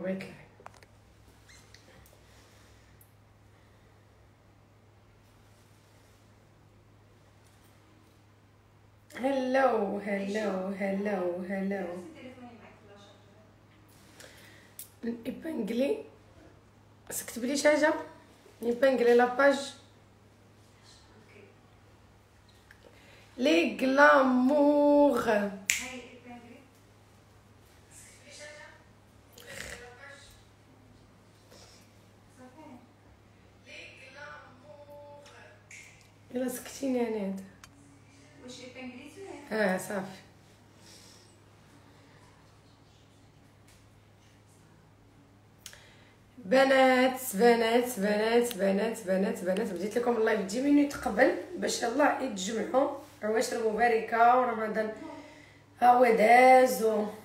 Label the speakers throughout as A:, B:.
A: بغيت هلو هلو هلو هلو ايبانغلي سكتب لي شي حاجه ايبانغلي لاباج لي غلامور يلا سكتيني انا هذا
B: واش ايبانغليتي
A: صافي بنات بنات بنات بنات بنات بنات بديت لكم اللايف 10 مينوت قبل باش يلاه يتجمعوا عواشر مباركه ورمضان ها هو داز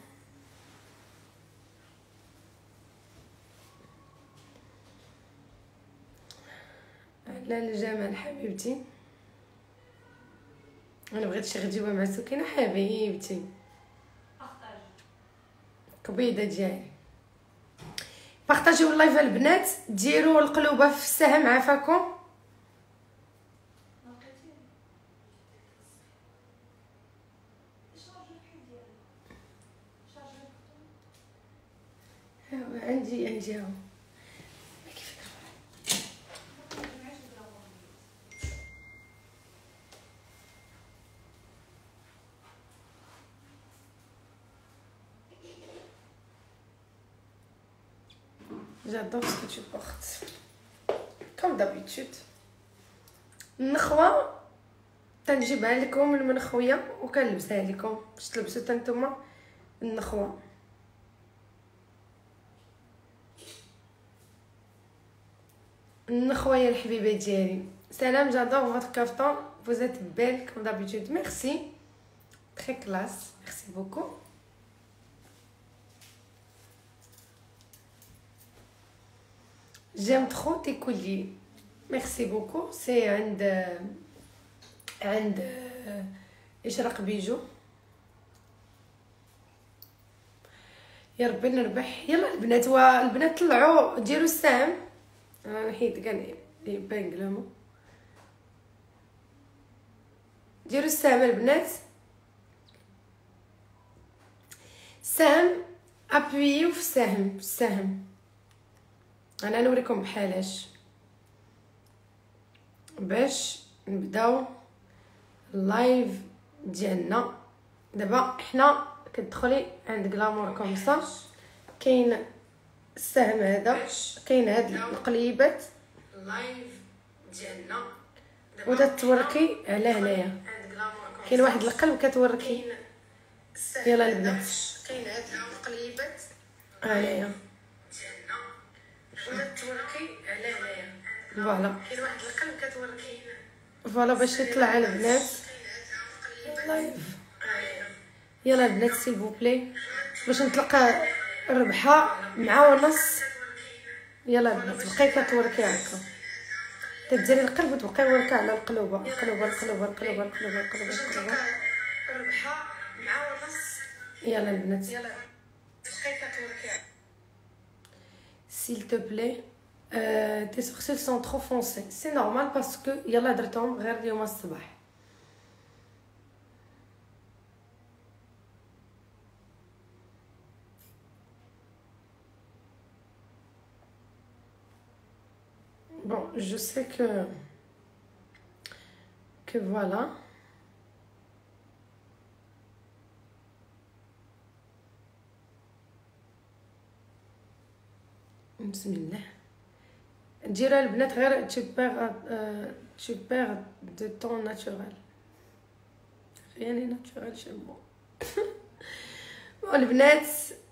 A: لا الجمال حبيبتي انا بغيت شي غديوه مع سكينه حبيبتي كبيده ديالي بارطاجيو اللايف البنات ديروا القلوبه في السهم عافاكم عندي هاو j'adore ce que tu portes comme d'habitude النخوه تنجيبها لكم المنخويه وكنلبسها لكم باش تلبسوا حتى نتوما النخوه النخوه الحبيبه ديالي سلام j'adore votre caftan vous êtes belle comme d'habitude merci très classe merci beaucoup j'aime trop tes colliers merci beaucoup c'est عند اشراق بيجو يا ربي نربح يلا البنات والبنات طلعوا ديروا السهم انا حيت كاع يبان كلامو ديروا السهم البنات سهم ابويو في السهم انا نوريكم بحالاش باش نبداو اللايف ديالنا دابا حنا كتدخلي عند غلامور كومسا كاين السهم هذا كاين هاد القليبات اللايف ديالنا ودا توركي على هنايا كاين واحد القلب كتوركي يلا البنات كاين هاد القليبات هنايا ودا توركي على هنايا فوالا كاين واحد القلب كتوركي فوالا باش يطلع البنات اللايف يلا البنات سيل بوبلي باش نطلق ربحه مع ونص يلا البنات بقاي كتوركي هكا تديري القلب وتبقاي وركه على القلوبه ربحه مع ونص يلا البنات يلا بقاي كتوركي s'il te plaît tes sourcils sont trop foncés c'est normal parce que يلا درتهم غير اليوم الصباح bon je sais que voilà بسم الله ديروا البنات غير tu perds de ton naturel rien n'est naturel chez moi البنات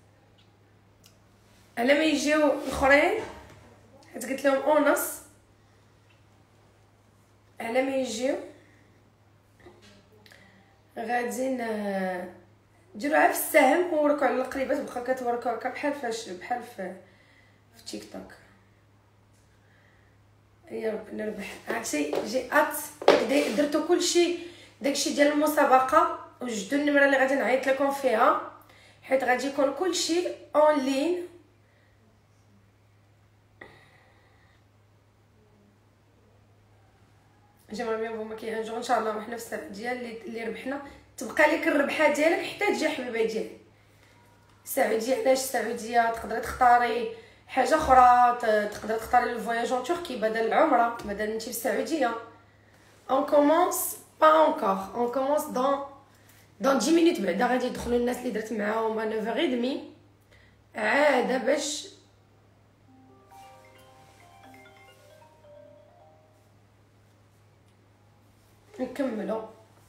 A: على ما يجيو الاخرين حيت قلت لهم اونص على ما يجيو غادي ديروها في السهم ووركوا على القريبات بقى كتوركوا هكا بحال في تيك توك يا رب نربح عرفتي جيات درتو كلشي داكشي ديال المسابقه وجدوا النمره اللي غادي نعيط لكم فيها حيت غادي يكون كلشي اون لين جيمرا بيان فو ماكي ان جور ان شاء الله وحنا في السعوديه اللي ربحنا تبقى لك الربحه ديالك حتى تجي حبيبه ديالي. السعوديه علاش السعوديه تقدري تختاري حاجه اخرى، تقدري تختاري الفواياج ان تركي بدل العمره بدل انت في السعوديه. اون كومونس با اونكور اون كومونس دون 10 مينوت بعدا غادي يدخلوا الناس اللي درت معاهم انا 9:30 عاده باش نكملوا.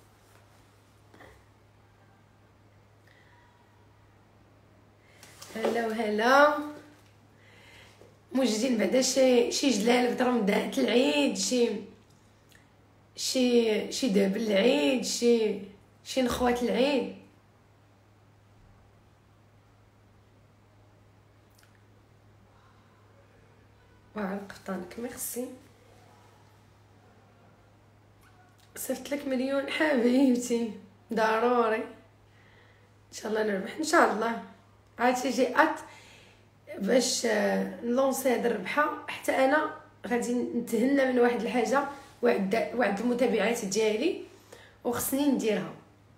A: هلا وهلا موجودين بعدا شي جلال في رمضان العيد، شي داب العيد، شي نخوات العيد. وعلى قفطانك ميرسي، صيفط لك مليون حبيبتي ضروري ان شاء الله نربح ان شاء الله. عاد جي باش نلونسي هاد الربحه حتى انا غادي نتهنى من واحد الحاجه وعد المتابعات ديالي وخصني نديرها.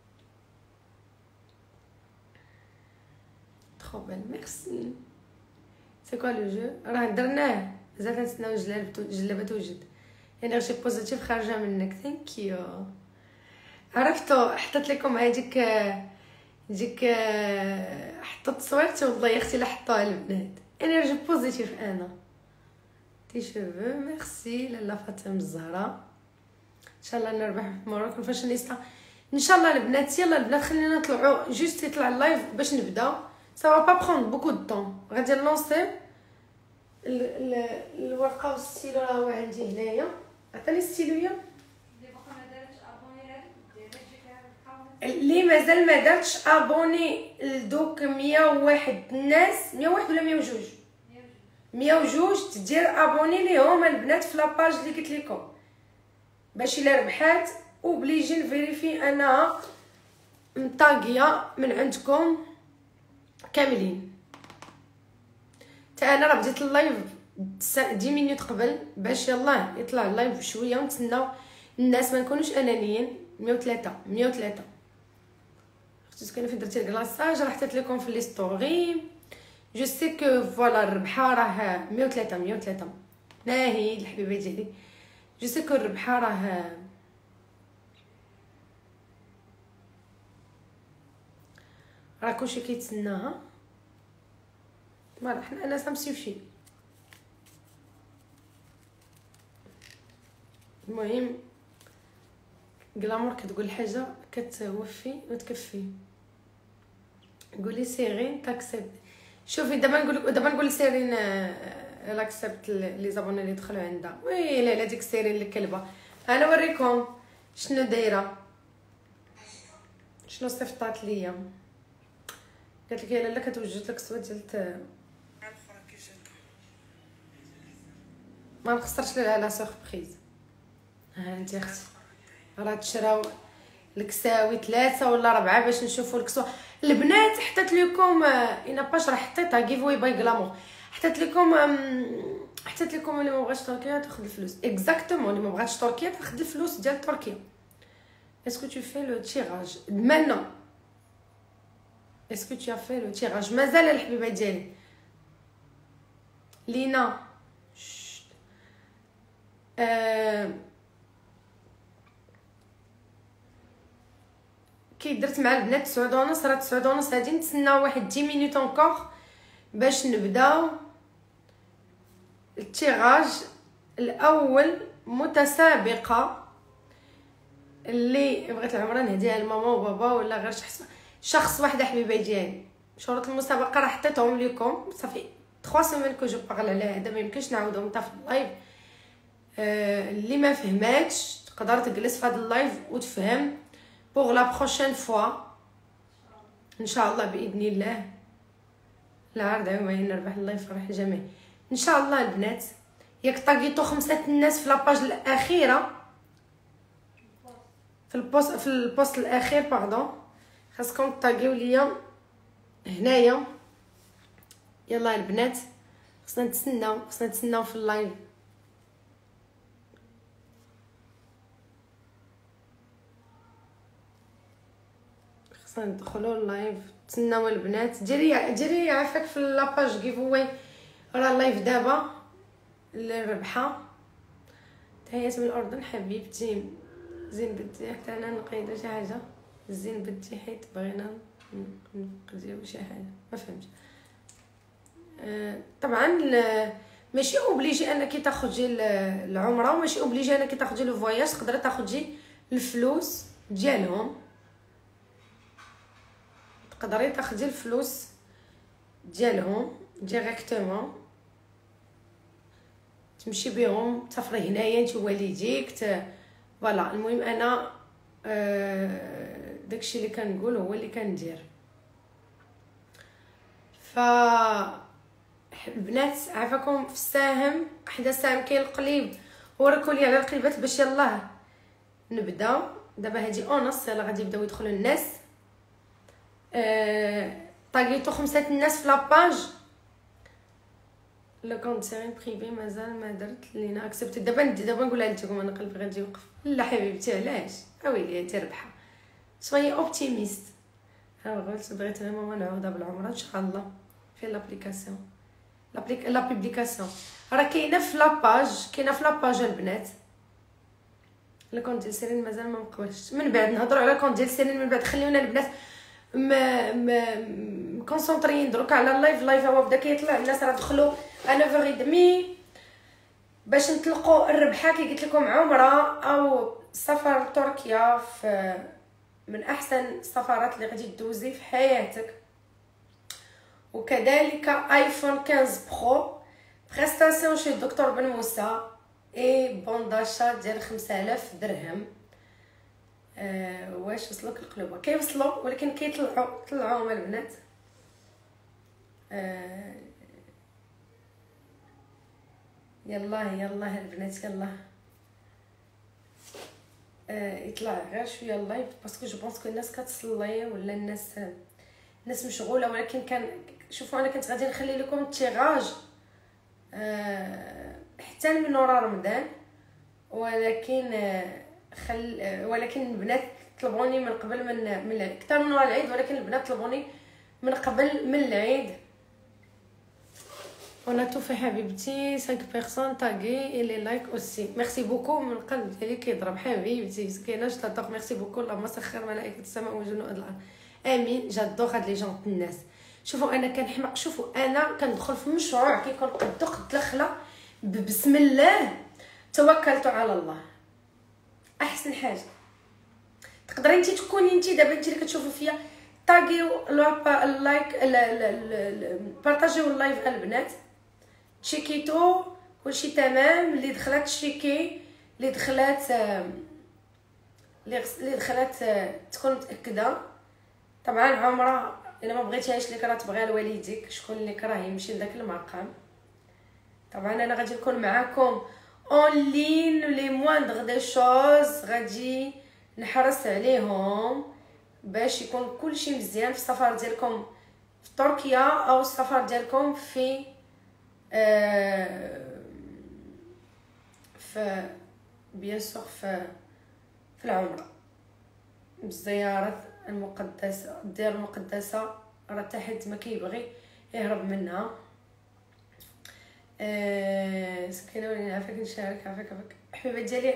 A: ترو بال ميرسي. سي كوا لو جو راه درناه مازال كنتسناو جلابه توجد انرجي بوزيتيف خارجه منك. ثانك يو. عرفتو حطيت لكم هذيك حطيت صورتي والله يا اختي لا حطوها البنات. انرجي بوزيتيف انا تي شوفو ميرسي لاله فاطمه الزهراء. ان شاء الله نربح في مراكش الفاشونيستا ان شاء الله البنات. يلا البنات خلينا نطلعوا جوست يطلع اللايف باش نبداو. سا با برون بوكو دو طون. غادي نلونسي الورقه والستيلو راه هو عندي هنايا. عطيني الستيلويه اللي مازال ما دارتش ابوني لدوك 101 الناس. 101 ولا 102 102 تدير ابوني ليهم البنات في لاباج اللي قلت لكم باش الا ربحات وبليجي نفيريفي انها مطاقيه من عندكم كاملين. تا انا راه بديت اللايف 10 مينوت قبل باش يلاه يطلع اللايف بشويه ونتسناو الناس ما نكونوش انانيين. 103 اختي كاينه فين درتي الكلاصاج راه حطيت لكم في لي ستوري. جو سي كو فوالا الربحه راه 103 ناهي الحبيبه ديالي. جو سي كو الربحه راه كلشي كيتسناها. فوالا حنا انا سامسيوفي. المهم غلامور كتقول حاجه كتوفي وتكفي. قولي سيرين تاكسبت. شوفي دابا نقول لسيرين لاكسبت لي زابوني اللي دخلوا عندها. وي لا ديك سيرين الكلبه. انا نوريكم شنو دايره شنو صيفطات ليا. قالت لك يا لاله كتوجد لك الصوت ديال ما نخسرش لها لا سوربريز. ها انت اختي راه تشراو الكساوي 3 ولا 4 باش نشوفوا الكسوه. البنات حطيت لكم انا باش راه حطيتها جيفوي باي غلامور. حطيت لكم اللي ما بغاش تركيا تاخذ الفلوس. اكزاكتومون اللي ما بغاتش تركيا تاخذ الفلوس ديال تركيا. اسكو تو في لو تيراج دمنا؟ اسكو تو في لو تيراج؟ مازال الحبيبه ديالي لينا كي درت مع البنات 9:30 راه 9:30 غادي نتسناو واحد 10 مينوت انكور باش نبداو التيراج الاول. متسابقه اللي بغيت العمره نهديها لماما وبابا ولا غير شخص واحد حبيبه ديالي. شروط المسابقه راه حطيتهم لكم صافي 3 سيمين كو جو بارل على هذا ما يمكنش نعاودهم حتى في اللايف. اللي ما فهماتش تقدر تجلس في هذا اللايف وتفهم pour la prochaine fois ان شاء الله باذن الله. العرض عمري نربح الله يفرح الجميع ان شاء الله. البنات ياك طاقيتو 5 الناس في لاباج الاخيره في البوست الاخير باردون خاصكم طاقيو ليا هنايا. يلا البنات خصنا نتسناو في اللايف. خصنا ندخلوا اللايف. تسناو البنات. ديري عافاك في لاباج جيف واي. راه اللايف دابا اللي ربحه. تحيات من الاردن حبيبتي. زين بدي حتى انا نقيد شي حاجه. زين بدي حيت بغينا نقضيو شي حاجه ما فهمتش. طبعا ماشي اوبليجي انك تاخذي العمره وماشي اوبليجي انك تاخذي لو فواياج. تقدري تاخذي الفلوس ديالهم. تقدري تاخذي الفلوس ديالهم ديريكتومون تمشي بهم تسافري هنايا انت والديك فوالا. المهم انا داكشي اللي كنقول هو اللي كندير. ف البنات عافاكم في الساهم. حدا الساهم كاين القليب. وركولي على القليبات باش يلاه نبدا. دابا هادي اونص يلا غادي يبداو يدخلوا الناس. طاقيتو 5 الناس في لاباج. لو كونت سيرين بريفي مازال ما درت لينا اكسبت. دابا نقولها لكم انا قلبي غادي يوقف. لا حبيبتي علاش اويلي انت ربحه شويه اوبتيميست. ها قلت بغيت انا ماما نعوضها بالعمره ان شاء الله. في لابليكاسيون لا بوبليكاسيون راه كاينه في لاباج البنات. لا كونت ديال سيرين مازال ما مقبلش. من بعد نهضروا على كونت ديال سيرين. من بعد خليونا البنات كونسونطريين دروك على اللايف. هو بدا كيطلع الناس راه دخلوا انا 9:30 باش نطلقوا الربحه. كي قلت لكم عمره او سفر لتركيا في من احسن السفرات اللي غادي تدوزي في حياتك. وكذلك ايفون 15 برو بريستاسيون شي الدكتور بن موسى اي بون داشا ديال 5000 درهم. واش وصلوك القلوبه؟ كيوصلوا ولكن طلعوا البنات. يلا البنات يلا. يطلع غير شويه اللايف باسكو جو بونس كو الناس كتصلي ولا الناس مشغوله. ولكن كان شوفوا انا كنت غادي نخلي لكم التيراج حتى من ورا رمضان. ولكن البنات طلبوني من قبل من اكثر من ورا العيد. ولكن البنات طلبوني من قبل من العيد. وانا توفي حبيبتي 5 بيرسون تاغي لي لايك اوسي. ميرسي بوكو من القلب ديالي كيضرب حبيبتي مسكينه. جادور ميرسي بوكو. اللهم سخر ملائكه السماء وجنود الارض امين. جادور هاد لي جون الناس. شوفوا انا كنحماق. شوفوا انا كندخل في مشروع كيكون قد دخله بسم الله توكلت على الله. احسن حاجه تقدري انت تكوني انت دابا انت اللي كتشوفوا فيا طاغيو اللايك بارطاجيو اللايف البنات. تشيكيتو كلشي تمام. اللي دخلات تشيكي اللي دخلات تكون متاكده. طبعا عمره الا ما بغيتيهاش لك راه تبغيها لوالديك. شكون اللي كراه يمشي لذاك المقام. طبعا انا غادي نكون معاكم اون لين لي موندغ دي شوز. غادي نحرص عليهم باش يكون كلشي مزيان في السفر ديالكم في تركيا او السفر ديالكم في بيان سور في العمره. بالزيارات المقدسه ديال المقدسه راه حتى حد ما كيبغي يهرب منها. سكينه ولينا عافاك نشارك. عافاك حبيبه ديالي.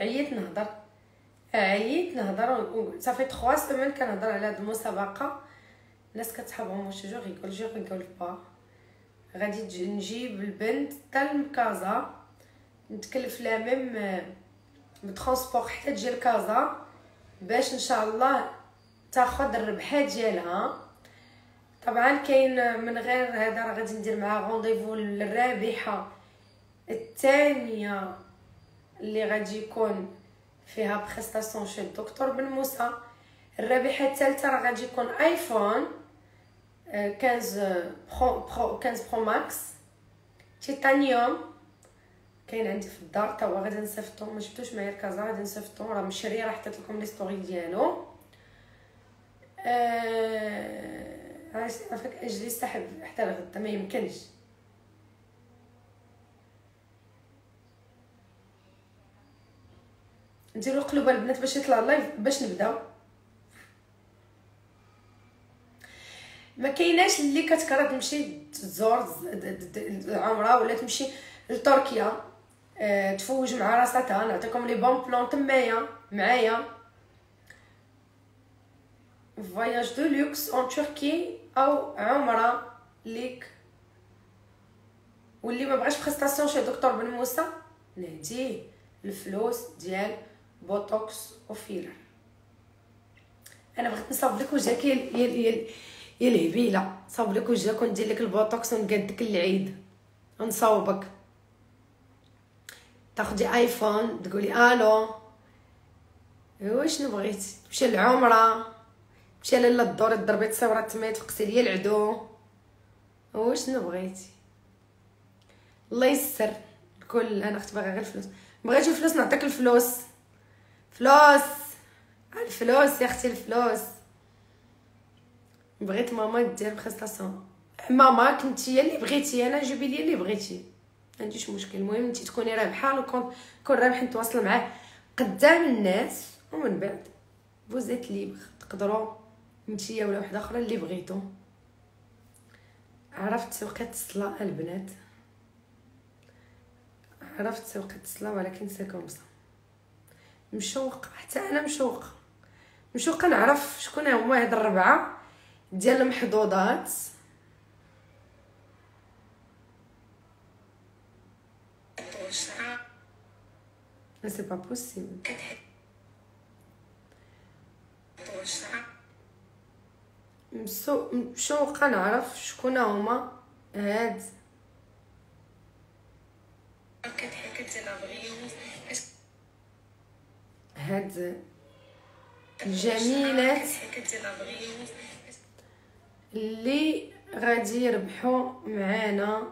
A: عييت نهضر صافي 3 سيمين كنهضر على هاد المسابقه. الناس كتحبهم واش جو ريغول با. غادي نجيب البنت حتى لكازا. نتكلف لها ميم بترونسبور حتى تجي لكازا باش ان شاء الله تاخذ الربحه ديالها. طبعا كاين من غير هذا راه غادي ندير معها رونديفو للرابحه الثانيه اللي غادي يكون فيها بريستاسيون شي الدكتور بن موسى. الرابحه الثالثه راه غادي يكون ايفون 15 برو ماكس تيتانيوم. كاين عندي في الدار تا هو غادي نصيفطو. ما جبتوش معايا الكازا غادي نصيفطو. راه مشري راه حطيت لكم لي ستوري ديالو. عافاك اجلي سحب حتى لغدا ما يمكنش. نديرو قلوب البنات باش يطلع اللايف باش نبداو. ما كايناش اللي كتكره تمشي تزور العمره ولا تمشي لتركيا تفوج مع راساتها. نعطيكم لي بون بلان تمايا معايا فواياج دو لوكس اون تركي او عمره ليك. واللي ما بغاش بريستاسيون شي دكتور بن موسى نهديه الفلوس ديال بوتوكس وفيلر. انا بغيت نصاوب لك وجهك يا الهبيله، صاوب لك وجهك وندير لك البوتوكس ونقادك العيد ونصاوبك. تاخدي ايفون تقولي الو واش بغيتي، تمشي للعمره، تمشي لاله الدور ضربي تصويره تما تفقسي ليا العدو، واش بغيتي. الله يسر الكل. انا اختي باغا غير الفلوس، بغيتي الفلوس نعطيك الفلوس. الفلوس يا اختي الفلوس. بغيت ماما دير بريستاسيون، ماما كنتي هي اللي بغيتي، انا جيبي لي اللي بغيتي ما عنديش مشكل. المهم انت تكوني رابحه وكون رابح نتواصل معاه قدام الناس، ومن بعد فوزيت ليبر تقدروا نتيا ولا وحده اخرى اللي بغيتو. عرفت وقت الصلاه البنات، عرفت وقت الصلاه، ولكن سي كومسا. مشوقه حتى انا مشوقه نعرف شكون هما هاد الربعه ديال المحظوظات. سي با بوسيبل. مشوقه نعرف شكون هما هاد الجميلات اللي غادي يربحوا معانا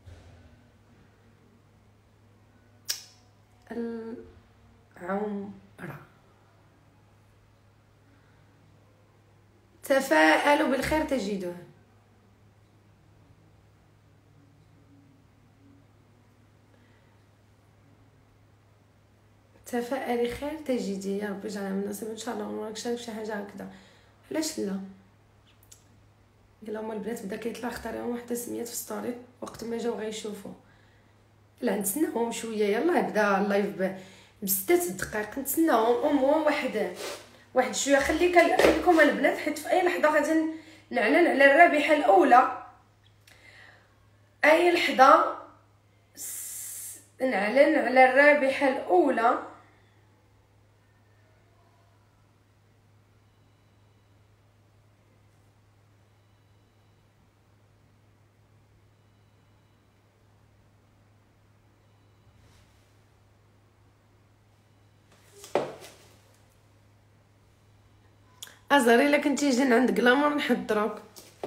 A: العمره. تفاءلوا بالخير تجدوه. تفائلي خير تجدي يا ربي. يجعلها مناسب ان شاء الله. وراك شارك شي حاجه هكذا، علاش لا. قال لهم البنات بدا كيطلع اختاريهم وحده سميات في ستوري وقت ما جاو غيشوفوا. لا نتسناهم شويه، يلا يبدا اللايف ب6 دقائق نتسناهم. المهم واحد شويه. خليكم البنات، حيت في اي لحظه غادي نعلن على الرابحه الاولى. اي لحظه نعلن على الرابحه الاولى. ازري الا كنتي جايين عند كلامور نحضروك.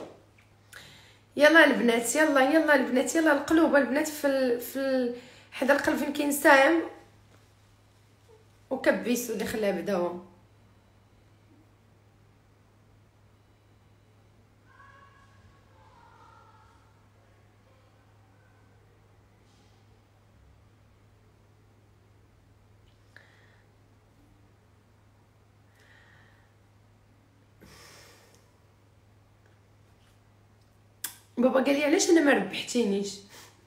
A: يلا البنات، يلا البنات، يلا القلوب البنات في حدا القلب فين كاين ساهم وكبيسو اللي خلاه بداو. بابا قال لي علاش انا ما ربحتينيش.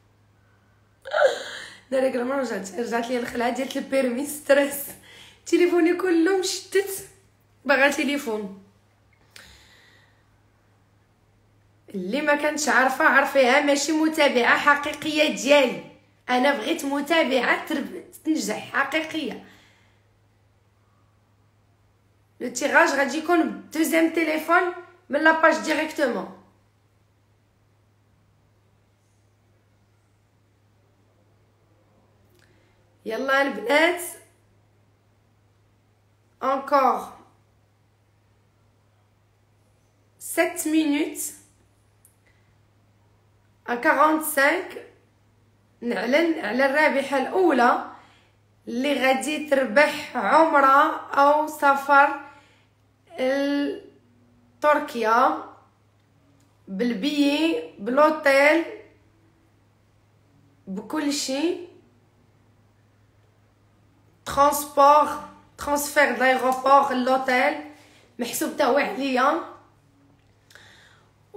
A: دارك لما رجعت لي الخلعه ديال البيرمي ستريس. تليفوني كله مشتت باغا تليفون. اللي ما كانتش عارفاها ماشي متابعه حقيقيه ديالي. انا بغيت متابعه تنجح حقيقيه. لو تيراج غادي يكون دوزيام تليفون من لاباج ديريكتومون. يلا البنات encore 7 minutes à 45 نعلن على الرابحة الأولى اللي غادي تربح عمرة أو سفر لتركيا بالبيي بلوتيل بكل شيء. ترانسفير لايغوبور لوتيل محسوب تا هو عليا.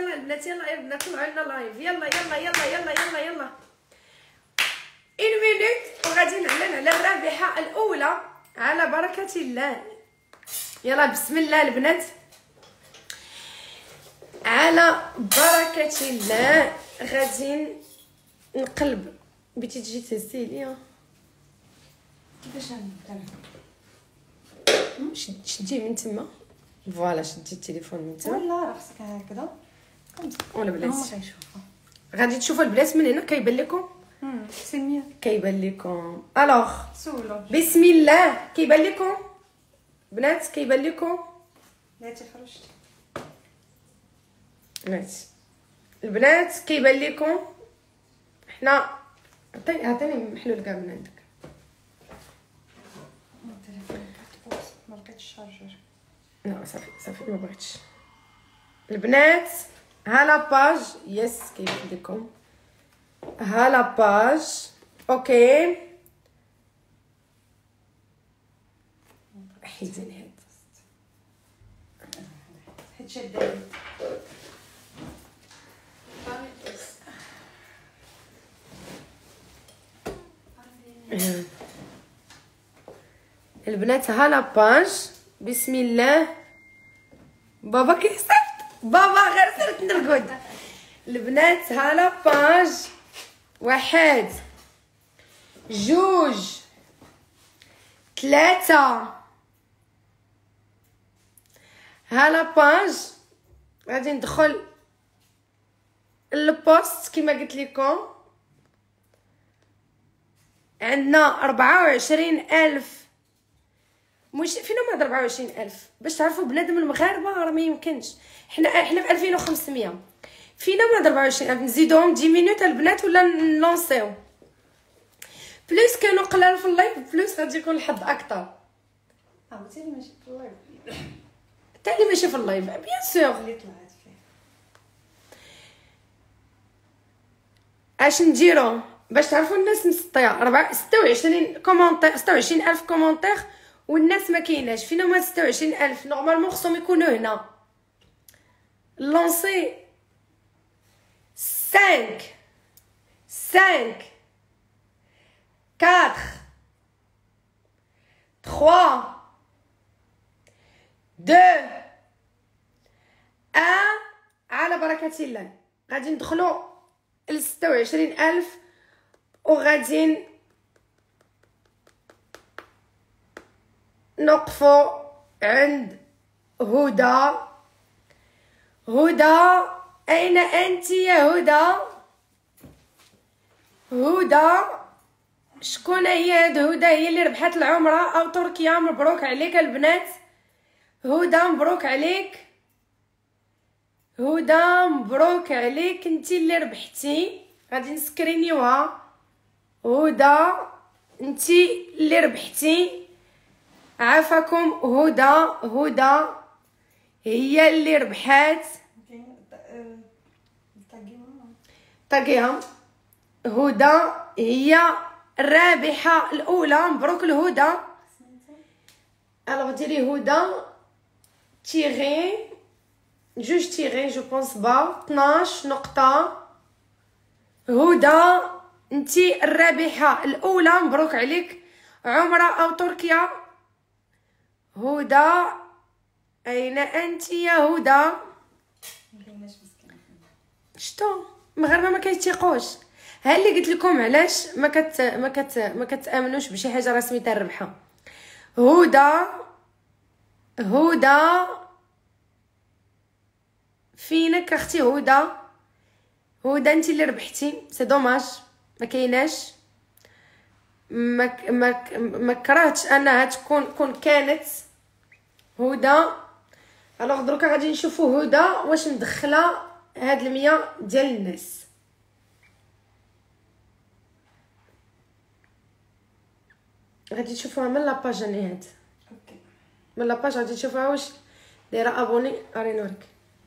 A: البنات يلا البنات طلعوا لنا لايف. يلا يلا يلا يلا يلا يلا ان مينوت وغادي نعلن على الرابحه الاولى على بركه الله. يلا بسم الله البنات على بركه الله. غادي نقلب. بغيتي تجي تهزي ليا
B: كيفاش نبدا؟
A: شديه من تما. فوالا شدي التليفون من تما
B: ولا خصك هكذا
A: ولا بلاتي
B: غيشوفوا.
A: غادي تشوفوا البنات من هنا. كيبان لكم
B: سميه
A: كيبان لكم الوغ
B: سولو
A: بسم الله. كيبان لكم بنات كيبان لكم
B: بلاتي خرجت
A: بنات البنات كيبان لكم. حنا عطيني محلول كاع من عندك.
B: ما لقيتش الشارجر.
A: لا صافي ما بغيتش. البنات ها لا باج. يس كيبان لكم ها لا باج. اوكي حيدين هاد
B: حيت شاداني.
A: البنات ها لا باج. بسم الله. بابا كيصيفط. بابا غير صرت نرقد. البنات ها لا باج. 1 2 3 ها لا باج. غادي ندخل البوست كما قلت لكم. عندنا 24,000 مش فين هما 24,000 باش تعرفوا بنادم المغاربه راه ما يمكنش. حنا في 2500 فينا هما 24,000. نزيدوهم 10 مينوت البنات ولا نلونسيو. بلوس كانوا قلال في اللايف بلوس غادي يكون الحظ اكثر.
B: عاوتاني ماشي في اللايف
A: حتى اللي ماشي في اللايف بيان سور.
B: اللي طلعت فيه
A: اش نديرو باش تعرفوا الناس مسطيه. 26 كومونتير 26,000 كومونتير والناس ما كايناش. فينا هما 26,000 نورمالمون خصهم يكونوا هنا. لونسي 5 4 3 2 1 على بركة الله. غادي ندخلوا ل 26,000 وغادي نوقفوا عند هدى. هدى أين أنت يا هدى؟ هدى شكون هي هاد هدى؟ هي اللي ربحت العمرة أو تركيا. مبروك عليك البنات. هدى مبروك عليك. هدى مبروك عليك انتي اللي ربحتي. غادي نسكرينيوها. هدى انتي اللي ربحتي. عافاكم هدى هي اللي ربحات. طاقيها. هدى هي الرابحة الأولى. مبروك لهدى. الوغ ديري هدى تيغي 2 تيغي جو بونس با 12 نقطة. هدى انتي الرابحة الأولى. مبروك عليك عمرة أو تركيا. هدى أين أنت يا هدى؟ شتو المغاربة ما كيتيقوش. ها اللي قلت لكم علاش ما كتامنوش بشي حاجه راه سميتها الربحه. هدى فينك اختي هدى انت اللي ربحتي. سي دوماج ما كايناش. ما كرهتش انها تكون كانت هدى. الوغ دروكا غادي نشوفوا هدى واش مدخله هاد 100 ديال الناس. غادي تشوفوها من لاباج نهاد.
B: اوكي
A: من لاباج غادي تشوفوها واش دايره ابوني. راني نوريك.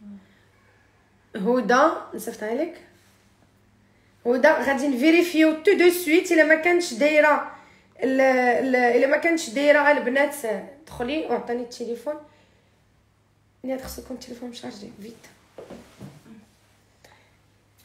A: هدى نصيفطها لك. هدى غادي نفيريفيو تو دو سويت الا ما كانتش دايره الا ما كانتش دايره البنات. دخلي وعطيني التليفون. نهاد خصو يكون التليفون مشارجي فيت.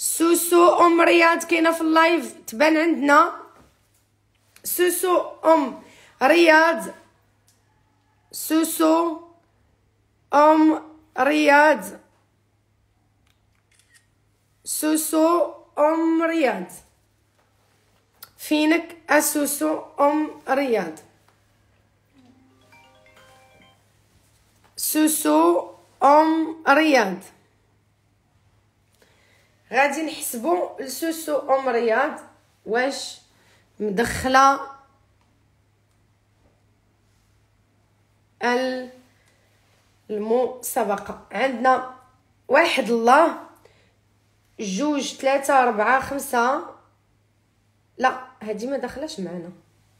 A: سوسو ام رياض كاينه في اللايف تبان عندنا. سوسو ام رياض، سوسو ام رياض، سوسو ام رياض، فينك اسوسو ام رياض؟ سوسو ام رياض. غادي نحسبوا لسوسو ام رياض واش مدخله المسابقه. عندنا 1 الله 2 3 4 5. لا هذه ما دخلش معنا.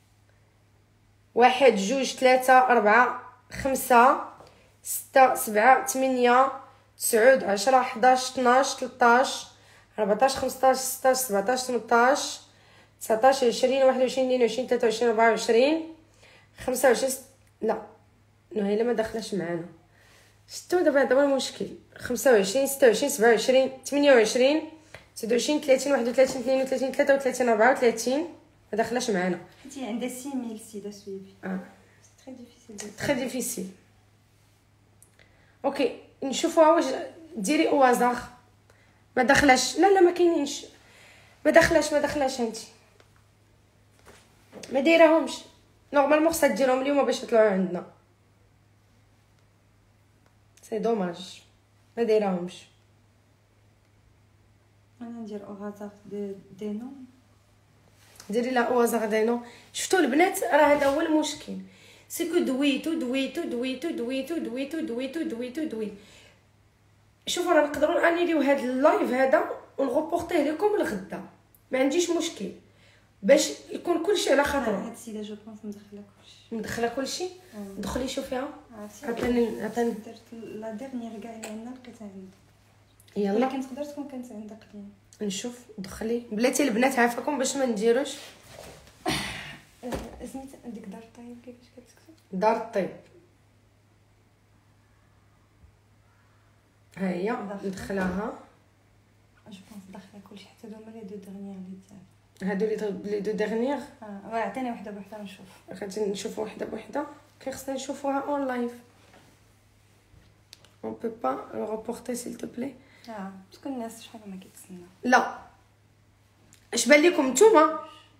A: 1 2 3 4 5 6 7 8 9 10 11 12 13 14 15 16 17 18 19 20 21 22 23 24 25. لا هي ما دخلش معنا. شتو دابا هذا هو المشكل. 25 26 27 28 29 30 31 32 33 34 ما دخلش معنا.
B: حيت عندها 6000 سيده سويفي. تري ديفيسيل.
A: تري ديفيسيل. اوكي نشوفوها واش ديري او هازار. ما دخلش. لا ما كاينينش. ما دخلش انتي ما دايرهمش. نورمالمون خصها ديرهم اليوم باش يطلعوا عندنا. سي دوماج ما دايرهمش.
B: انا ندير او هازار دي نو.
A: ديري لا او هازار دي نو. شفتوا البنات راه هذا هو المشكل. سيكو دويتو. شوفوا راه نقدروا انيليو هذا اللايف هذا ونغوبورطيه لكم لغدا. ما عنديش مشكل باش يكون كلشي على خاطرو.
B: هاد السيده جو بونس
A: مدخله كلشي. دخلي شوفيها.
B: عطيني درت لا ديرنيير كاع اللي عندنا لقيتها عندي.
A: يلا
B: ولكن تقدر تكون كانت عندك قديم.
A: نشوف. دخلي بلاتي البنات عافاكم باش ما نديروش.
B: سميت ديك دار الطيب كيفاش كتكتب؟
A: دار الطيب. ها هي ندخلها.
B: جو بونس داخله كلشي حتى هما لي دو ديرنيير اللي دار.
A: هادو لي دو ديرنيير.
B: عطيني وحده بوحده نشوف.
A: غادي نشوفوا وحده بوحده. كي خصنا نشوفوها اون لايف. اون بو با ريبورتي سيل تو بلي.
B: باسكو الناس شحال ما كيتسناو.
A: لا اش بان لكم نتوما؟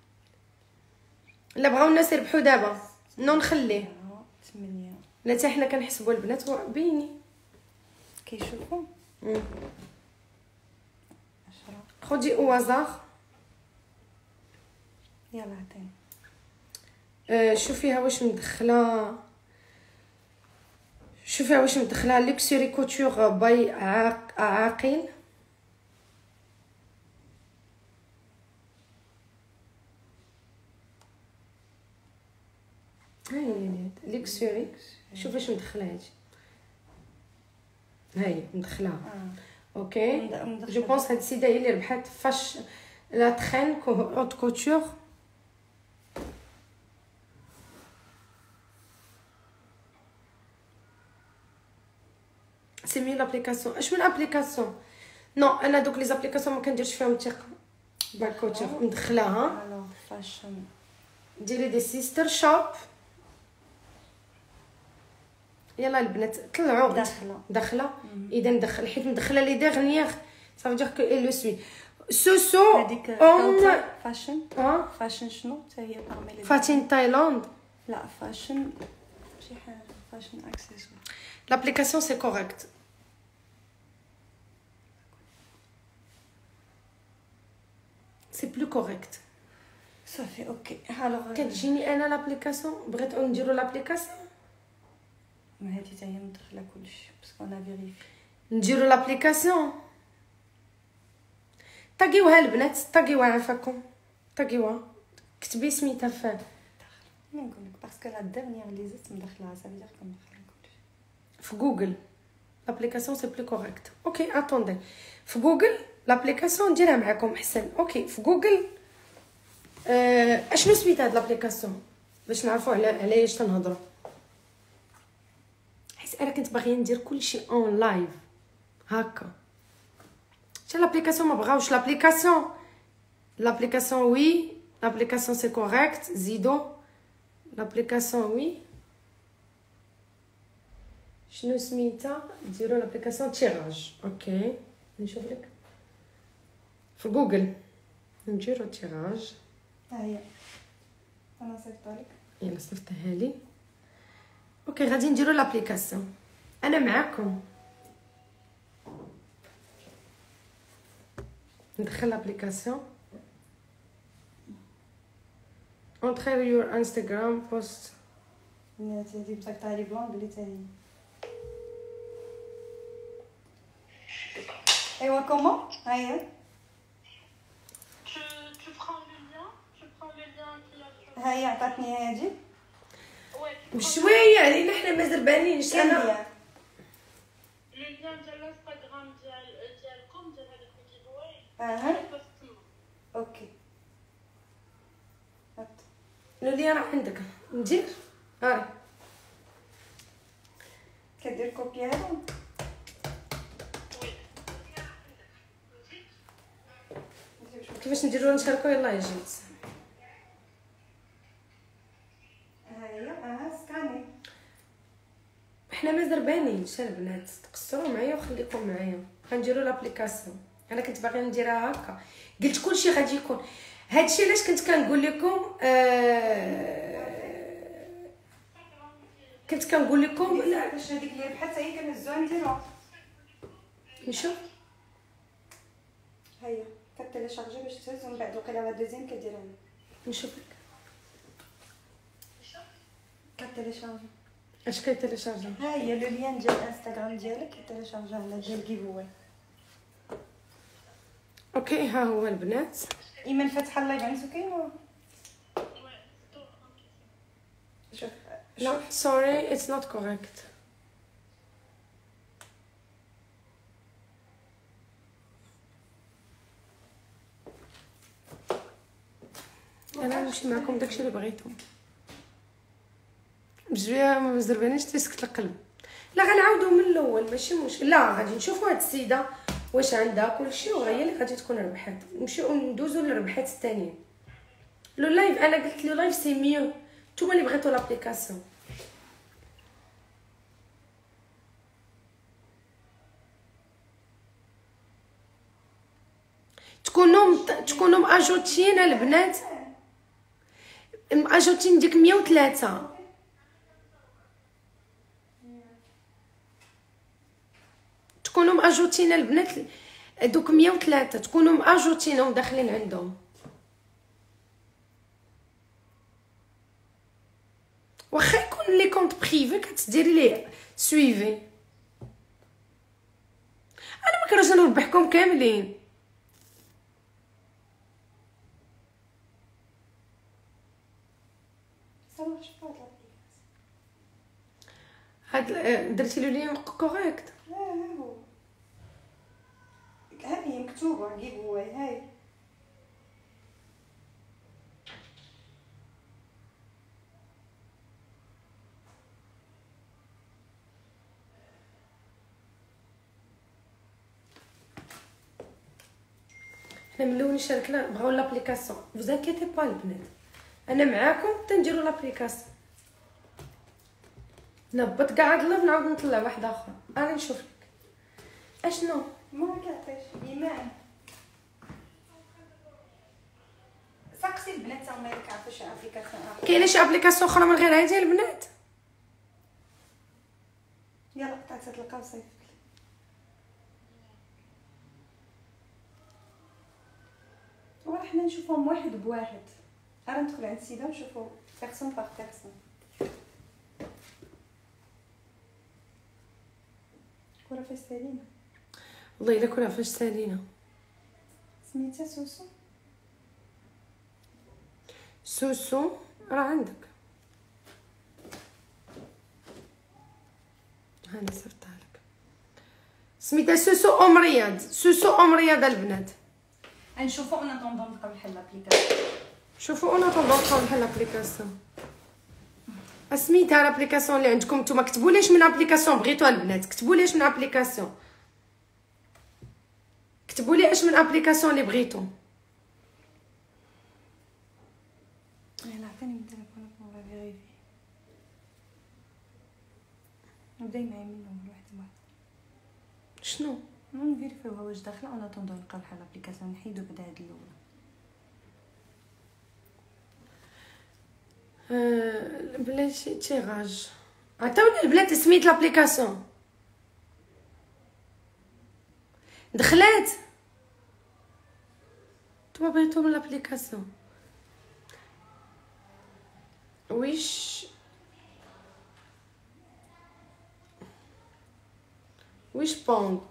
A: لا بغاو الناس يربحوا دابا نو نخليه.
B: 8
A: لا حتى حنا كنحسبوا البنات بيني
B: كيشوفوا. 10
A: خدي او هازار.
B: يلا عطيني.
A: شوفيها واش مدخله. ليكسوري كوتور باي عاقل. هاي ليكسوري. شوف واش مدخله هادي. هاي مدخلها. اوكي جو بونس هاد السيده هي اللي ربحات فاش لا ترين اوت كوتور. سي مي لابليكاسيون. اش من ابليكاسيون؟ نو انا دوك لي زابليكاسيون ما كنديرش فيهم الثقه. باكوتور مدخلاها.
B: الو فاشن
A: ديري دي سيستر شوب. يلا البنات طلعوا. داخله اذا ندخل حيت مدخله لي ديرنيير صافي دير كو اي لو سوي. سوسو
B: هذيك
A: اون
B: فاشن. فاشن شنو حتى هي بارمي لي
A: فاتين تايلاند.
B: لا فاشن شي حاجه فاشن اكسسوار.
A: لابليكاسيون سي كوريكت. سي بلو كوريكت.
B: صافي اوكي. الوغ
A: كتجيني انا لابليكاسيون بغيت نديرو لابليكاسيون.
B: ما هادي حتى هي مدخله كلشي باسكو انا فيريفي.
A: نديرو لابليكاسيون. طاقيوها البنات طاقيوها عافاكم. طاقيوها كتبي سميتها فين.
B: نقول لك باسكو لا ديرنيير اللي زدت مدخلها صافي دير كندخل كلشي
A: في جوجل. لابليكاسيون سي بلو كوريكت. اوكي اتوندي في جوجل لابليكاسيون نديرها معكم احسن. اوكي في جوجل اشنو سميت هاد لابليكاسيون باش نعرفوا على ايش تنهضروا. حيت انا كنت باغيه ندير كلشي اون لايف هكا. حتى لابليكاسيون ما بغاوش لابليكاسيون وي لابليكاسيون سي كوريكت زيدو لابليكاسيون وي شنو سميتها نديرو لابليكاسيون تيراج اوكي نشوف لك في جوجل نديرو تيراج
B: ها هي انا صيفطها لك
A: يلا صيفطها لي اوكي غادي نديرو لابليكاسيون انا معاكم ندخل لابليكاسيون اونتري يور انستغرام بوست
B: هادي مسكتها لي بلون بلي حتى هي ايوا كومون ها هي ها هي عطاتني هادي
A: بشويه علينا حنا ما زربانينش انا
C: لو لين ديال الانستغرام ديالكم ديال هذاك الفيديو
B: اوكي هات
A: لولي راه عندك ندير هاي
B: كدير كوبي هذا
A: كيفاش نديرو نشاركو يلاه يجي
B: ها هي سكاني
A: حنا ما زربانينش البنات تقصروا معايا وخليكم معايا غنديرو لابليكاسيون انا كنت باغي نديرها هكا قلت كلشي غادي يكون هادشي علاش كنت كنقول لكم كنت كنقول لكم لا
B: باش هذيك اللي ربحت هي كنهزوها نديروها
A: نشوف
B: ها هي كتيليشارجي باش تهز ومن بعد وقيلا لا دوزيام كديرها لك
A: نشوف لك
B: كتيليشارجي
A: اش كيتيليشارجي
B: ها هي لو لين ديال الانستغرام ديالك كتيليشارجيها على ديال كيفوي
A: اوكي ها هو البنات
B: ايمان فاتحه اللايف عندك كاين شوف
A: لا سوري اتس نوت كوريكت انا نمشي معكم داكشي اللي بغيتو بجويه ما زربانيش تيسكت القلب لا غنعاودو من الاول ماشي مشكل لا غادي نشوفوا هاد السيده واش عندها كلشي وهي اللي غادي تكون ربحات نمشيو ندوزو للربحات الثانيه لو لايف انا قلت لو لايف سي ميو نتوما اللي بغيتو لابليكاسيون تكونوا اجوتين البنات اجوتين ديك 103 تكونوا ماجوتين البنات دوك 103 تكونوا ماجوتينهم داخلين عندهم واخا يكون لي كونط بريفي كتديري ليه سويفي انا ما كنروش نربحكم كاملين هاد درتي له لين كوريكت
B: لا هو هذه مكتوبه كيفوي هاي
A: حنا من الاول شاركنا بغاو لابليكاسيون فوز انكيتي با البنات انا معاكم تنديروا لابليكاسيون نهبط كاع هاد اللوف نعاود نطلع واحد اخر انا نشوف لك اشنو
B: ما كيعطيش ايمان سقسي البنات هما اللي كيعرفوا شي ابليكاسيون اخر
A: كاينه شي ابليكاسيون اخرى من غير هادي البنات
B: يلا قطعت تلقاو صيفط وراه حنا نشوفهم واحد بواحد انا ندخل عند السيده ونشوفوا بيرسون باغ بيرسون كره فاش سالينا
A: والله الا كنا فاش سالينا
B: سميتها سوسو
A: سوسو راه عندك هاني صيفطها لك سميتها سوسو ام رياض سوسو ام رياض البنات
B: نشوفوا اون اتوندون نبقاو نحل لابليكاسيون
A: شوفوا انا طلبوا بحال لابليكاسيون سميتها لابليكاسيون اللي عندكم نتوما كتبوا ليش من ابليكاسيون بغيتوها البنات كتبوا ليش من ابليكاسيون كتبوا لي اش من ابليكاسيون اللي بغيتو.
B: يلا عطيني من تليفونك ولا فيريفي. نبدا معايا منهم واحد واحد.
A: شنو
B: نفيريفيو واش داخله انا طوندو نلقاو بحال الابليكاسيون نحيدو بعدا هاد الاولى.
A: بلاتي تيراج عطاوني البنات سميت لابليكاسيون. دخلات نتوما بغيتو من لابليكاسيون. ويش بوند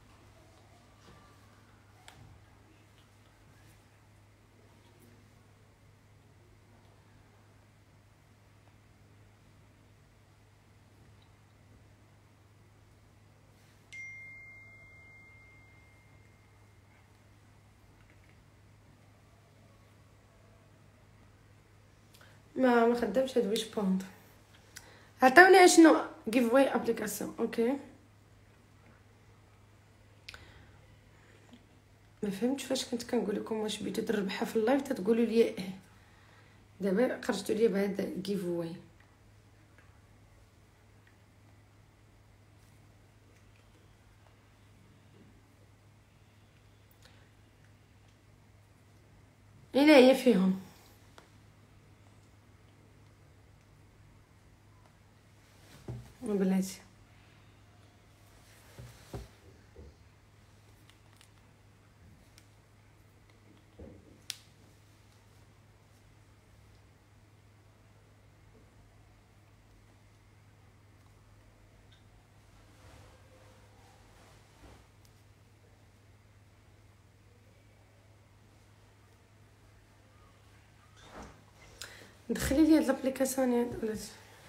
A: ما خدامش هاد ويش بوند. عطاوني اشنو give away ابليكاسيون. اوكي ما فهمتش فاش كنت كنقول لكم واش بغيتو تربحها في اللايف تتقولوا لي ايه. دابا خرجتوا لي بهذا give away. هنا هي فيهم بلاتي. دخلي لي هاد لابليكاسيون يا ولاد.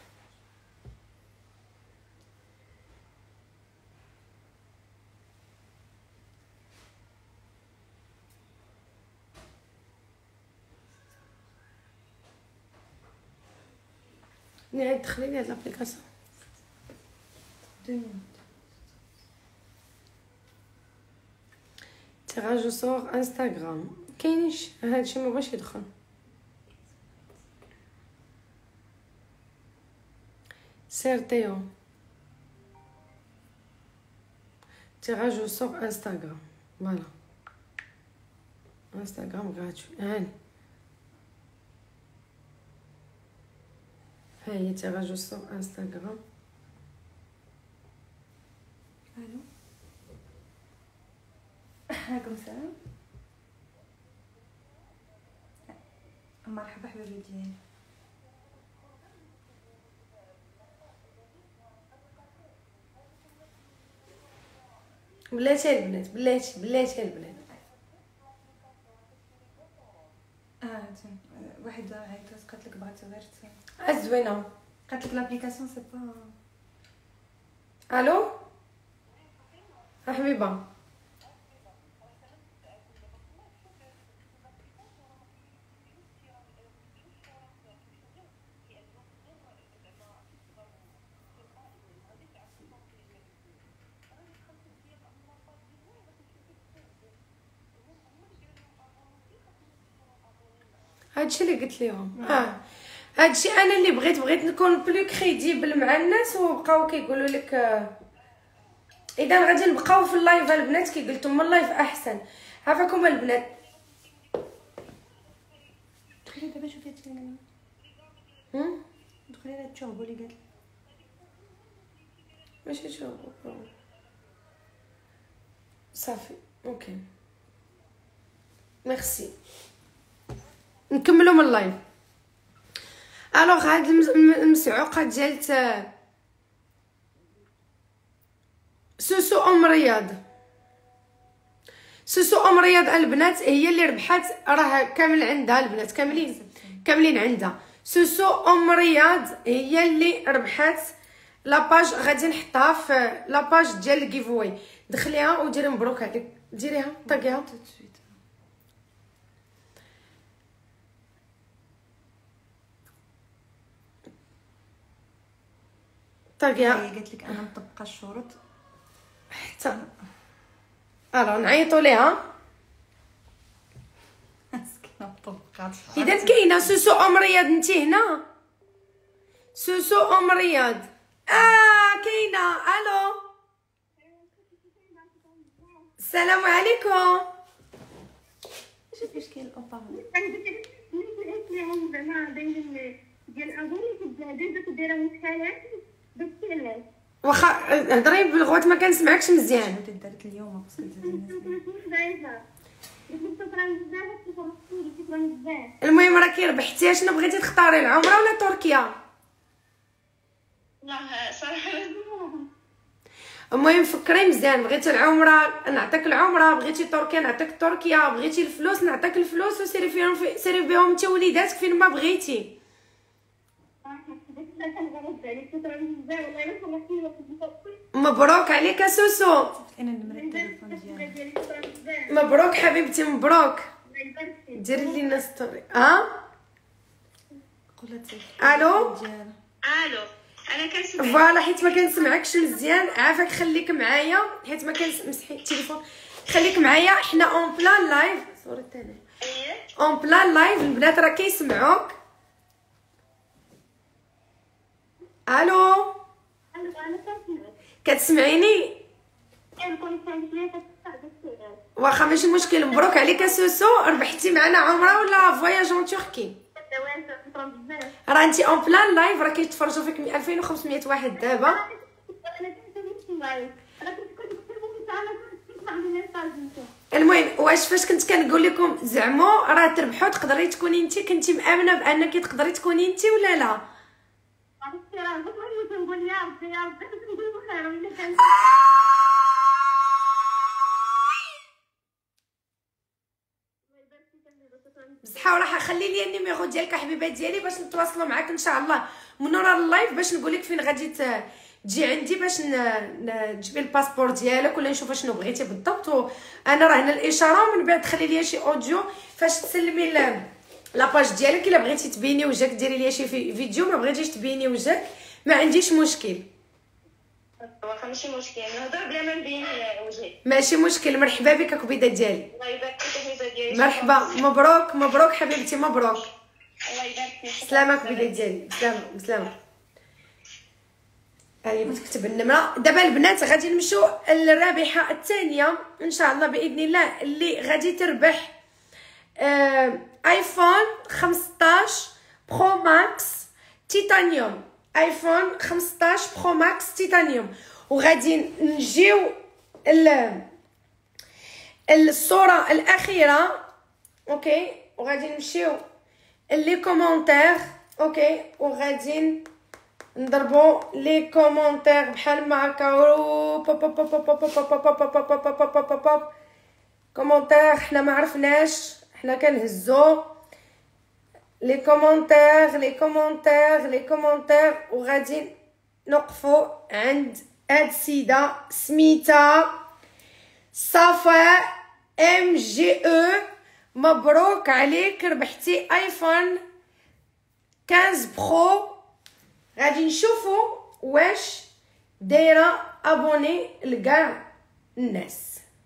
A: نعيد دخلي لي هاد لابليكاسيون.
B: 2 minutes.
A: تيراج صور انستغرام كاينش هادشي ما بغاش يدخل. سيرتيو تيراج صور انستغرام فوالا انستغرام غراتوي. هاني هاهي تيراج صور انستغرام.
B: الو عليكم السلام. مرحبا حبيبي ديالي.
A: بلاتي البنات بلاتي البنات.
B: واحد عيطات قالت لك بغات غير
A: زوينه
B: قالت لك لابليكاسيون سي با.
A: الو حبيبه هادشي اللي قلت لهم. هادشي انا اللي بغيت نكون بلو كريديبل مع الناس وبقاو كيقولوا لك اذا غادي نبقاو في اللايف البنات كي قلتوا من اللايف احسن. عافاكم البنات.
B: دخلي دابا شوفي هادشي دخلي لهاد التشوبو اللي قالت
A: ماشي تشوبو صافي. اوكي ميرسي. نكملوا من اللايف. الوغ هاد المسعوقه ديال سوسو رياض. سوسو رياض البنات هي اللي ربحات. راه كامل عندها البنات كاملين عندها. سوسو رياض هي اللي ربحات لاباج. غادي نحطها في لاباج ديال الجيفوي. دخليها وديري مبروك عليك. ديريها طاقيها طاقيها.
B: هي قالت لك انا مطبقه الشروط
A: حتى الو نعيطوا ليها.
B: مسكينه طبقات.
A: اذا كاينه سوسو ام رياض، انت هنا سوسو ام رياض؟ كاينه. الو السلام عليكم.
B: شوفي كاين الاوبارلور.
A: واخا هضري بالغوت ما كنسمعكش مزيان.
B: درت اليوم باسكو
A: المهم راكي ربحتي. شنو بغيتي تختاري، العمره ولا تركيا؟
C: لا صراحه
A: المهم فكري مزيان. بغيتي العمره نعطيك العمره، بغيتي تركيا نعطيك تركيا، بغيتي الفلوس نعطيك الفلوس، وسيري فيهم سيري بهم انت وليداتك فين ما بغيتي. مبروك عليك سوسو.
B: انا نمرة التليفون ديالي.
A: مبروك حبيبتي مبروك. ديري لينا ستوري.
B: قولت
A: الو
C: الو انا كنسمع.
A: فوالا حيت ما كنسمعكش مزيان، عافاك خليك معايا حيت ما كنسمح التليفون. خليك معايا، حنا اون بلان لايف. صوري تاني اون بلان لايف. البنات راه كيسمعوك. الو كتسمعيني؟ واخا ماشي مشكل. مبروك عليك سوسو، ربحتي معنا عمره ولا فواياج اون تركي. راه انتي اون بلان لايف، راه كيتفرجوا فيك 2500 واحد دابا. المهم واش فاش كنت كنقول لكم زعما راه تربحوا تقدري تكوني انت، كنتي مامنه بانك تقدري تكوني انت ولا لا؟ بصحه وراحه. خلي لي النيميرو ديالك حبيبه ديالي باش نتواصلوا معاك ان شاء الله من ورا اللايف، باش نقول لك فين غادي تجي عندي باش تجيبي الباسبور ديالك ولا نشوف شنو بغيتي بالضبط. وانا راه هنا الاشاره، ومن بعد تخلي لي شي اوديو فاش تسلمي لاباج ديالك. الا بغيتي تبيني وجهك ديري لي شي فيديو، ما بغيتيش تبيني وجهك ما عنديش مشكل.
C: واخا ماشي مشكل، نهضر بلا ما نبين وجهي.
A: ماشي مشكل. مرحبا بك كبيده ديالي.
C: الله يبارك فيك كبيده ديالي.
A: مرحبا مبروك مبروك حبيبتي مبروك.
C: الله يبارك فيك.
A: سلامة كبيده ديالي. سلامة. هاي بتكتب النمره. دابا البنات غادي نمشيو للرابحه الثانيه ان شاء الله باذن الله، اللي غادي تربح ايفون 15 برو ماكس تيتانيوم. ايفون 15 برو ماكس تيتانيوم. وغادي نجيو الصوره الاخيره. اوكي وغادي نمشيو لي كومونتير. اوكي وغادي نضربوا لي كومونتير بحال ما هكا. كومونتير حنا ما عرفناش، حنا كنهزو لي كومونتير وغادي نوقفوا عند هاد السيده سميتها صفاء ام جي او. مبروك عليك، ربحتي ايفون 15 برو. غادي نشوفوا واش دايره ابوني لكاع الناس.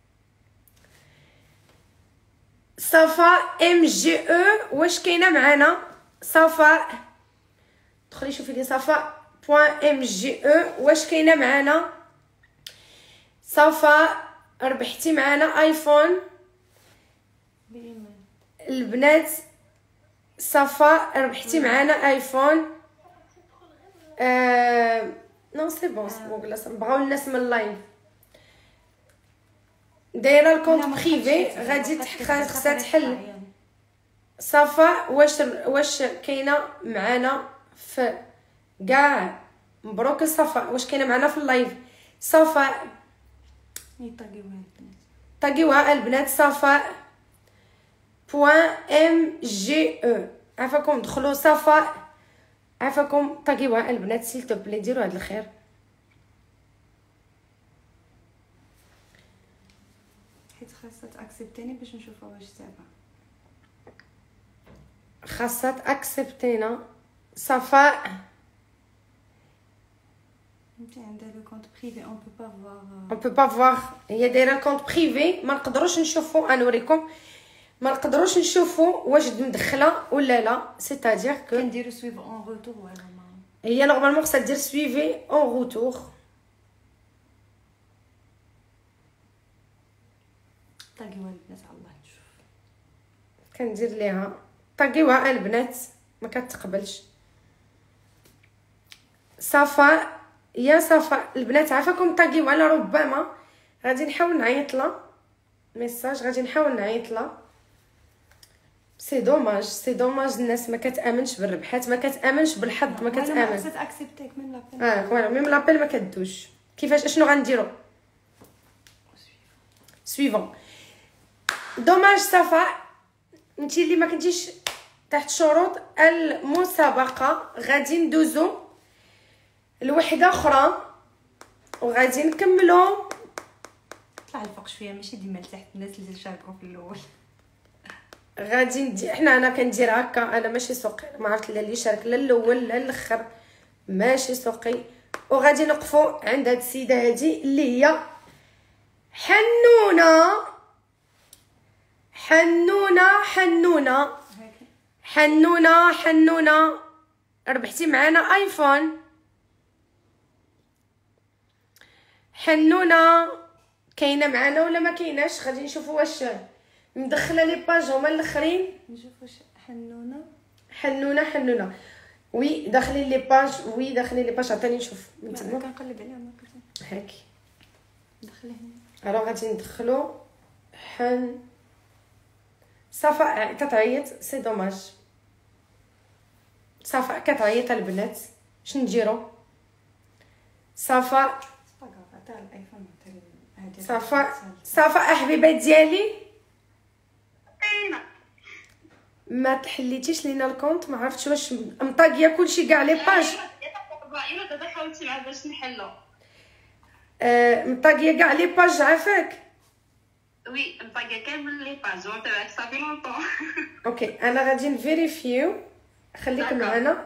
A: صفاء ام جي او واش كاينه معنا؟ صفاء دخلي شوفي لي صفاء بوين ام جي او واش كاينه معنا؟ صفاء ربحتي معنا ايفون البنات. صفاء ربحتي معنا ايفون. نو سي بون جلاس بغاو الناس من اللايف. دايره الكونت بريفي غادي خاصها تحل. صفاء واش كاينه معنا في كاع؟ مبروك صفاء واش كاينه معنا في اللايف؟ صفاء طاقيوها البنات. صفاء بوين ام جي او. عافاكم دخلوا صفاء، عافاكم طاقيوها البنات سيل تو بلي ديروا هذا الخير.
B: حيت خاصها تاكسبتيني باش نشوفوا واش تابع.
A: خاصها تاكسبتينا. صفاء
B: فهمتي عندها لو كونت بريفي اون بو با فوار
A: اون بو با فوار. هي دايره كونت بريفي ما نقدروش نشوفوا. نوريكم ما نقدروش نشوفوا واش مدخله ولا لا. سيتادير كو
B: كنديرو سويف اون روتور ولا ما
A: هي نورمالمون خصها دير سويفي اون روتور.
B: طاقيوها البنات على الله تشوف.
A: كندير ليها طاقيوها البنات ما كتقبلش. صافا يا صافا البنات عافاكم طاقيوها. على ربما غادي نحاول نعيط لها ميساج. غادي نحاول نعيط لها. سي دوماج سي دوماج. الناس ما كتامنش بالربحات ما كتامنش بالحظ ما كتامن.
B: خصها اكسبتيك من لابيل.
A: فوالا ميم لابيل ما كدوش. كيفاش اشنو غنديرو؟ سويفون. دوماج صافا انتي اللي ما كنتيش تحت شروط المسابقه. غادي ندوزو لوحده اخرى وغادي نكملو.
B: طلع الفوق شويه ماشي ديما لتحت الناس اللي شاركوا في الاول.
A: غادي ندير انا كندير هكا. انا ماشي سوقي ما عرفت لا اللي شارك لا الاول لا الاخر ماشي سوقي. وغادي نقفوا عند هاد السيده هادي اللي هي حنونه حنونه حنونه حنونه حنونه. ربحتي معنا ايفون. حنونه كاينه معنا ولا ما كايناش؟ غادي نشوفوا واش مدخله لي باج هما الاخرين.
B: نشوف واش حنونه
A: حنونه وي داخلين لي باج. وي داخلين لي باج. عطيني نشوف
B: انا كنقلب عليهم
A: هاكي.
B: دخلي هنا.
A: راه غادي ندخلو صافا كتعيط. سي دوماج صافا كتعيط البنات. اش نديرو؟ صافا
B: تاع الايفون هادي
A: صافا حبيبات ديالي ما تحليتيش لينا الكونت. ما عرفتش واش مطاقيه كلشي كاع لي باج.
C: الا دابا حاولتي مع باش نحلو.
A: مطاقيه كاع لي باج عافاك.
C: وي مطاقيه كامل لي باج وتبعك صافي لونطون.
A: اوكي انا غادي نفيريفيو. خليك معنا.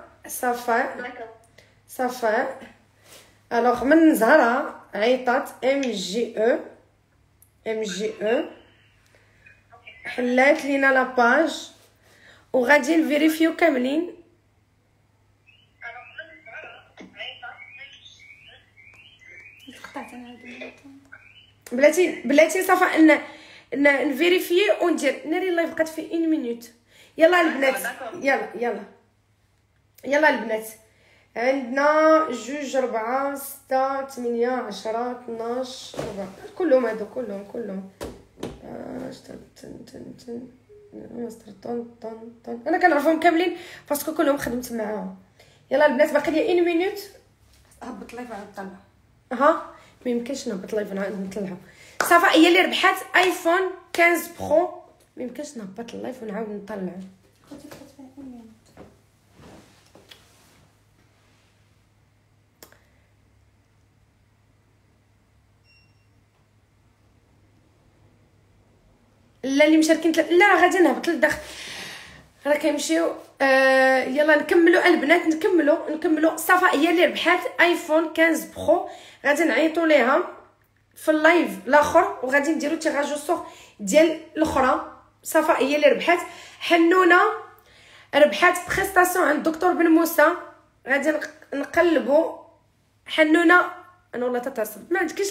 A: صفاء الوغ من زهره عيطات ام جي او حلات لينا لاباج وغادي نفيريفيو كاملين.
B: قطعت انا هذا
A: بلاتي صافا ان نفيريفي وندير ناري اللايف بقات في 1 مينوت. يلا البنات يلا البنات. عندنا 2 4 6 8 10 12 14 كلهم هادو كلهم انا كنعرفهم كاملين باسكو كلهم خدمت معاهم. يلا البنات باقي لي 1 مينوت.
B: هبط لايف على الطلع.
A: ما يمكنش نهبط لايف نعاود نطلعو. صافا هي اللي ربحات ايفون 15 برو. ما يمكنش نهبط اللايف ونعاود نطلعو.
B: خوتي بقات فيها 1 مينوت.
A: لا اللي مشاركين لا غادي نهبط للداخل راه كيمشيو. يلا نكملوا البنات نكملوا. صافا هي اللي ربحات ايفون 15 برو. غادي نعيطوا ليها في اللايف الاخر وغادي نديروا تيراج سور ديال الاخرى. صافا هي اللي ربحات. حنونه ربحات بريستاسيون عند الدكتور بن موسى. غادي نقلبوا حنونه. انا والله تتصب ما عندكيش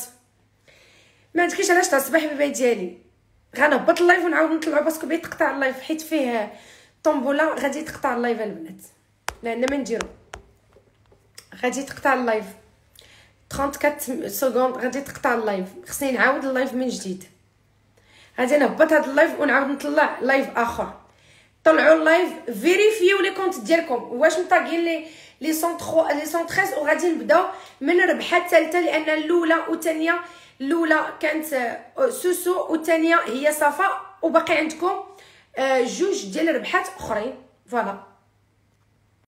A: علاش تصبح حبيبه ديالي. غنهبط اللايف ونعاود نطلعو باسكو بغيت تقطع اللايف حيت فيه طومبولا. غادي تقطع اللايف البنات لان ما نديرو. غادي تقطع اللايف 34 سكوند. غادي تقطع اللايف. خصني نعاود اللايف من جديد. غادي نهبط هاد اللايف ونعاود نطلع لايف اخر. طلعوا اللايف فيريفيو لي كونت ديالكم واش مطاقين لي 113 وغادي نبداو من الربحه الثالثه لان الاولى كانت سوسو والثانيه هي صفاء وباقي عندكم 2 ديال الربحات اخرين. فوالا